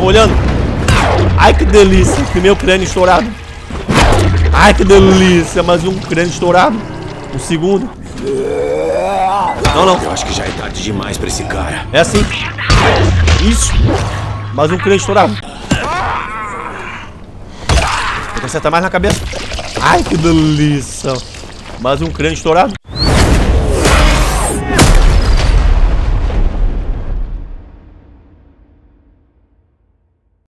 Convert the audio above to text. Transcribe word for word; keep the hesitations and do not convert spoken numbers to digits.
olhando. Ai, que delícia. Primeiro crânio estourado. Ai, que delícia. Mais um crânio estourado. Um segundo. Não, não. Eu acho que já é tarde demais pra esse cara. É assim. Isso. Mais um crânio estourado. Tem que acertar mais na cabeça. Ai, que delícia. Mais um crânio estourado.